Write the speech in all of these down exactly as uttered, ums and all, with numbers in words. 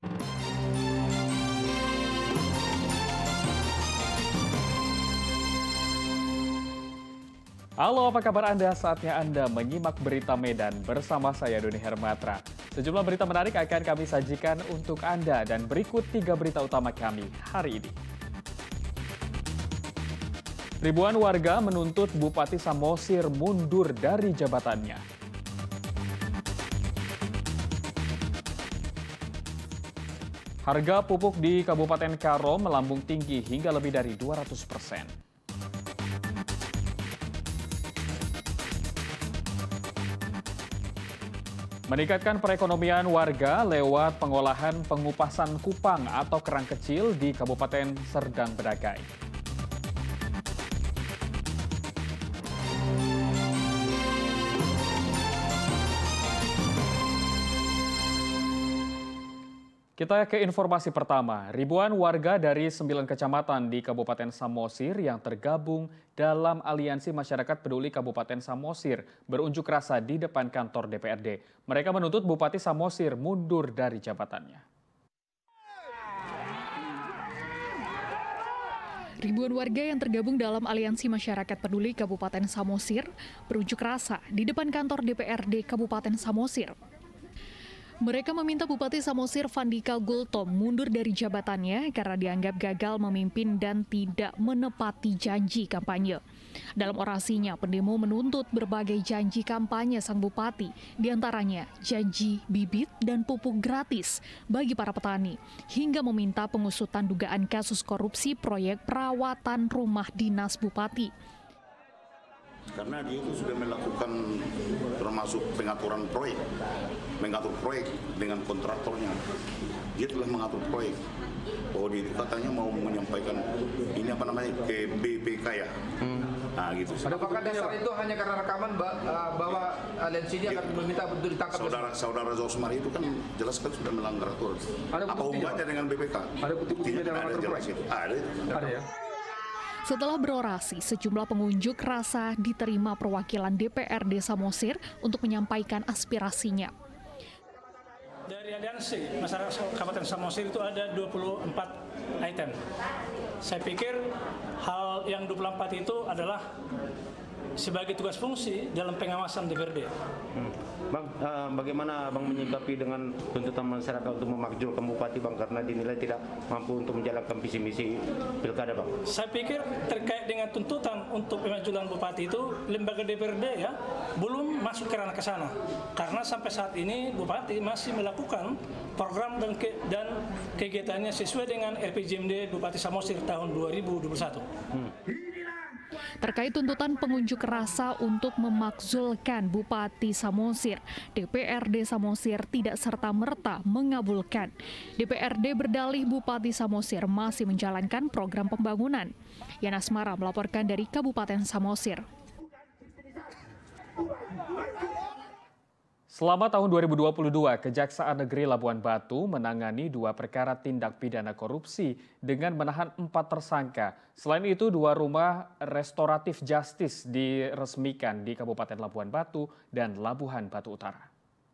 Halo, apa kabar Anda? Saatnya Anda menyimak berita Medan bersama saya Doni Hermatra. Sejumlah berita menarik akan kami sajikan untuk Anda dan berikut tiga berita utama kami hari ini. Ribuan warga menuntut Bupati Samosir mundur dari jabatannya. Harga pupuk di Kabupaten Karo melambung tinggi hingga lebih dari dua ratus persen. Meningkatkan perekonomian warga lewat pengolahan pengupasan kupang atau kerang kecil di Kabupaten Serdang Bedagai. Kita ke informasi pertama. Ribuan warga dari sembilan kecamatan di Kabupaten Samosir yang tergabung dalam Aliansi Masyarakat Peduli Kabupaten Samosir berunjuk rasa di depan kantor D P R D. Mereka menuntut Bupati Samosir mundur dari jabatannya. Ribuan warga yang tergabung dalam Aliansi Masyarakat Peduli Kabupaten Samosir berunjuk rasa di depan kantor D P R D Kabupaten Samosir. Mereka meminta Bupati Samosir Vandika Gultom mundur dari jabatannya karena dianggap gagal memimpin dan tidak menepati janji kampanye. Dalam orasinya, pendemo menuntut berbagai janji kampanye sang bupati, diantaranya janji bibit dan pupuk gratis bagi para petani, hingga meminta pengusutan dugaan kasus korupsi proyek perawatan rumah dinas bupati. Karena dia itu sudah melakukan termasuk pengaturan proyek, mengatur proyek dengan kontraktornya. Dia telah mengatur proyek. Oh, dia itu katanya mau menyampaikan ini apa namanya ke B P K ya. Hmm. Nah gitu. Apakah dasar itu hanya karena rekaman bahwa aliansi ini akan meminta untuk ditangkap? Saudara saudara Zosmar itu kan jelas kan sudah melanggar aturan. Apa hubungannya dengan B P K? Ada bukti-buktinya dalam atur proyek? Ada. Ada ya. Setelah berorasi, sejumlah pengunjuk rasa diterima perwakilan D P R D Samosir untuk menyampaikan aspirasinya. Dari Aliansi Masyarakat Kabupaten Samosir itu ada dua puluh empat item. Saya pikir hal yang dua puluh empat itu adalah sebagai tugas fungsi dalam pengawasan D P R D. Hmm. Bang, uh, bagaimana Bang menyikapi dengan tuntutan masyarakat untuk memakzulkan Bupati Bang karena dinilai tidak mampu untuk menjalankan visi misi pilkada Bang? Saya pikir terkait dengan tuntutan untuk pemakzulan Bupati itu lembaga D P R D ya belum masuk ke ranah ke sana karena sampai saat ini Bupati masih melakukan program dan, ke, dan kegiatannya sesuai dengan R P J M D Bupati Samosir tahun dua ribu dua puluh satu. Hmm. Terkait tuntutan pengunjuk rasa untuk memakzulkan Bupati Samosir, D P R D Samosir tidak serta-merta mengabulkan. D P R D berdalih Bupati Samosir masih menjalankan program pembangunan. Yana Asmara melaporkan dari Kabupaten Samosir. Selama tahun dua ribu dua puluh dua, Kejaksaan Negeri Labuan Batu menangani dua perkara tindak pidana korupsi dengan menahan empat tersangka. Selain itu, dua rumah restoratif justice diresmikan di Kabupaten Labuan Batu dan Labuhan Batu Utara.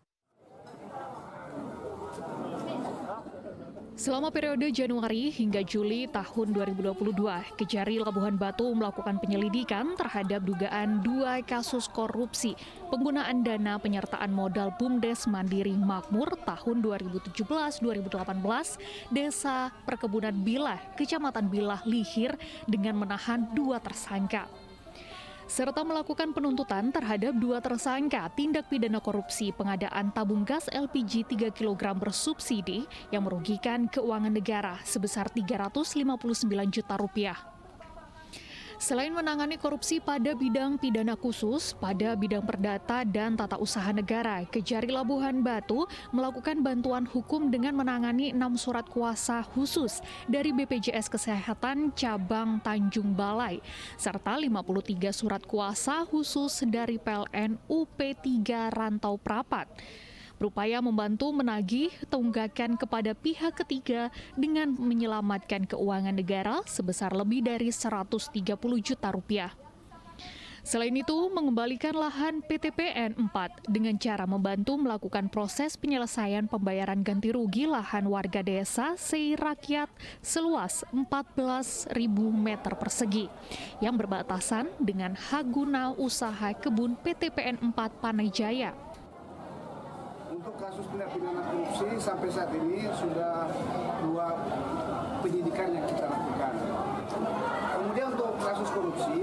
Selama periode Januari hingga Juli tahun dua ribu dua puluh dua, Kejari Labuhan Batu melakukan penyelidikan terhadap dugaan dua kasus korupsi penggunaan dana penyertaan modal BUMDes Mandiri Makmur tahun dua ribu tujuh belas dua ribu delapan belas, Desa Perkebunan Bilah, Kecamatan Bilah Lihir dengan menahan dua tersangka. Serta melakukan penuntutan terhadap dua tersangka tindak pidana korupsi pengadaan tabung gas L P G tiga kilogram bersubsidi yang merugikan keuangan negara sebesar tiga ratus lima puluh sembilan juta rupiah. Selain menangani korupsi pada bidang pidana khusus, pada bidang perdata dan tata usaha negara, Kejari Labuhan Batu melakukan bantuan hukum dengan menangani enam surat kuasa khusus dari B P J S Kesehatan Cabang Tanjung Balai, serta lima puluh tiga surat kuasa khusus dari P L N U P tiga Rantau Prapat, berupaya membantu menagih tunggakan kepada pihak ketiga dengan menyelamatkan keuangan negara sebesar lebih dari seratus tiga puluh juta rupiah. Selain itu, mengembalikan lahan P T P N empat dengan cara membantu melakukan proses penyelesaian pembayaran ganti rugi lahan warga desa Sei Rakyat seluas empat belas ribu meter persegi yang berbatasan dengan hak guna usaha kebun P T P N empat Panajaya. Untuk kasus tindak pidana korupsi sampai saat ini sudah dua penyidikan yang kita lakukan. Kemudian untuk kasus korupsi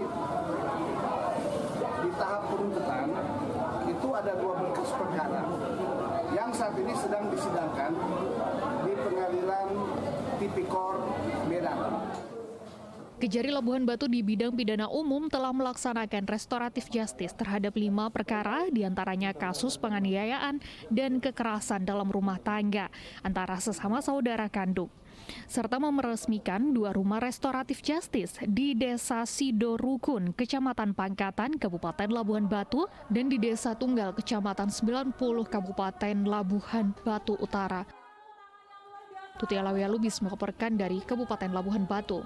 di tahap penuntutan itu ada dua berkas perkara yang saat ini sedang disidangkan di Pengadilan Tipikor Medan. Kejari Labuhan Batu di bidang pidana umum telah melaksanakan restoratif justice terhadap lima perkara, diantaranya kasus penganiayaan dan kekerasan dalam rumah tangga antara sesama saudara kandung, serta meresmikan dua rumah restoratif justice di Desa Sido Rukun, Kecamatan Pangkatan, Kabupaten Labuhan Batu, dan di Desa Tunggal, Kecamatan sembilan puluh, Kabupaten Labuhan Batu Utara. Tuti Alawiyah Lubis melaporkan dari Kabupaten Labuhan Batu.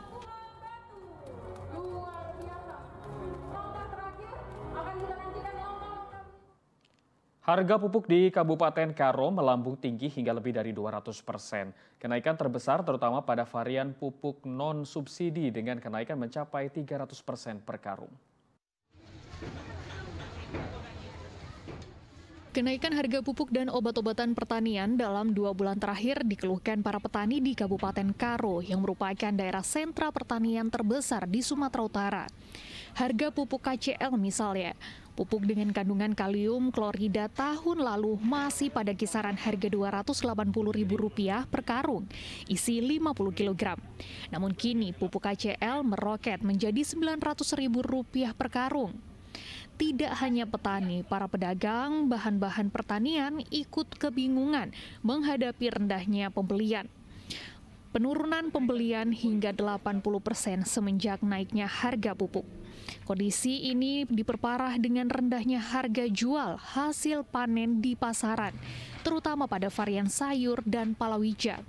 Harga pupuk di Kabupaten Karo melambung tinggi hingga lebih dari dua ratus persen. Kenaikan terbesar terutama pada varian pupuk non-subsidi dengan kenaikan mencapai tiga ratus persen per karung. Kenaikan harga pupuk dan obat-obatan pertanian dalam dua bulan terakhir dikeluhkan para petani di Kabupaten Karo yang merupakan daerah sentra pertanian terbesar di Sumatera Utara. Harga pupuk K C L misalnya, pupuk dengan kandungan kalium klorida tahun lalu masih pada kisaran harga dua ratus delapan puluh ribu rupiah per karung, isi lima puluh kilogram. Namun kini pupuk K C L meroket menjadi sembilan ratus ribu rupiah per karung. Tidak hanya petani, para pedagang bahan-bahan pertanian ikut kebingungan menghadapi rendahnya pembelian. Penurunan pembelian hingga delapan puluh persen semenjak naiknya harga pupuk. Kondisi ini diperparah dengan rendahnya harga jual hasil panen di pasaran, terutama pada varian sayur dan palawija.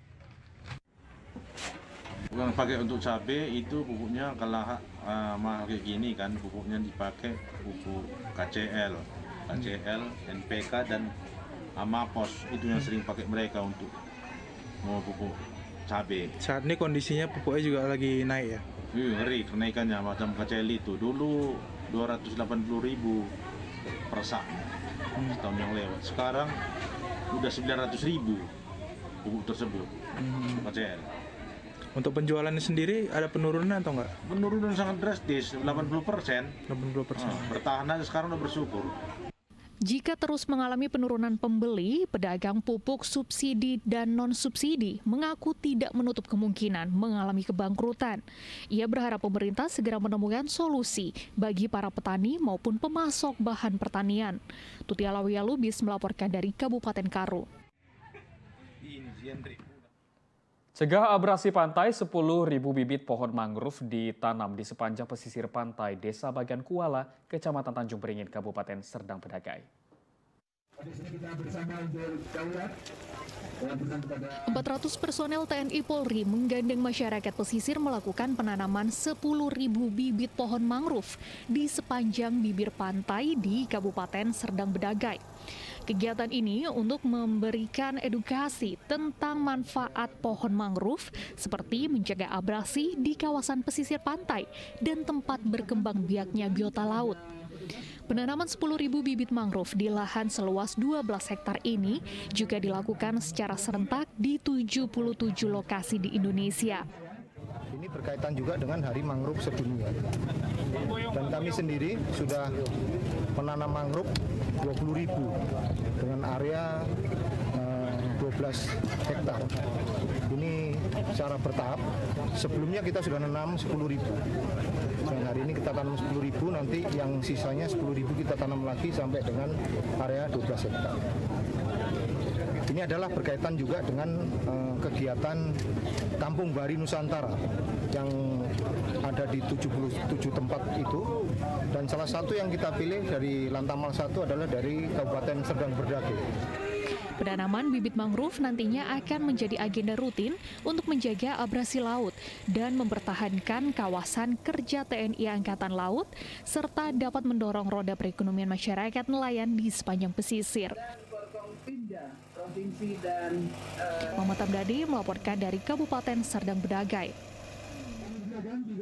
Yang pakai untuk cabai itu pupuknya kalau uh, mahal kayak gini kan, pupuknya dipakai pupuk K C L, K C L, N P K dan Amapos, itu yang sering pakai mereka untuk mau pupuk cabai. Saat ini kondisinya pupuknya juga lagi naik ya? Iya, ngeri kenaikannya macam K C L itu dulu dua ratus delapan puluh ribu per sak hmm. setahun yang lewat. Sekarang udah sembilan ratus ribu pupuk tersebut hmm. K C L. Untuk penjualannya sendiri ada penurunan atau enggak? Penurunan sangat drastis, delapan puluh persen. delapan puluh persen. Oh, bertahan aja sekarang udah bersyukur. Jika terus mengalami penurunan pembeli, pedagang pupuk subsidi dan non-subsidi mengaku tidak menutup kemungkinan mengalami kebangkrutan. Ia berharap pemerintah segera menemukan solusi bagi para petani maupun pemasok bahan pertanian. Tuti Alawiyah Lubis melaporkan dari Kabupaten Karo. Cegah abrasi pantai, sepuluh ribu bibit pohon mangrove ditanam di sepanjang pesisir pantai Desa Bagan Kuala, Kecamatan Tanjung Beringin, Kabupaten Serdang Bedagai. empat ratus personel T N I Polri menggandeng masyarakat pesisir melakukan penanaman sepuluh ribu bibit pohon mangrove di sepanjang bibir pantai di Kabupaten Serdang Bedagai. Kegiatan ini untuk memberikan edukasi tentang manfaat pohon mangrove seperti mencegah abrasi di kawasan pesisir pantai dan tempat berkembang biaknya biota laut. Penanaman sepuluh ribu bibit mangrove di lahan seluas dua belas hektar ini juga dilakukan secara serentak di tujuh puluh tujuh lokasi di Indonesia. Ini berkaitan juga dengan Hari Mangrove Sedunia. Dan kami sendiri sudah menanam mangrove dua puluh ribu dengan area uh, dua belas hektar. Ini secara bertahap. Sebelumnya kita sudah menanam sepuluh ribu. Dan hari ini kita tanam sepuluh ribu, nanti yang sisanya sepuluh ribu kita tanam lagi sampai dengan area dua belas hektar. Ini adalah berkaitan juga dengan uh, kegiatan Kampung Bari Nusantara yang ada di tujuh puluh tujuh tempat itu, dan salah satu yang kita pilih dari Lantamal satu adalah dari Kabupaten Serdang Bedagai. Penanaman bibit mangrove nantinya akan menjadi agenda rutin untuk menjaga abrasi laut dan mempertahankan kawasan kerja T N I Angkatan Laut, serta dapat mendorong roda perekonomian masyarakat nelayan di sepanjang pesisir. Muhammad Abdadi melaporkan dari Kabupaten Serdang Bedagai.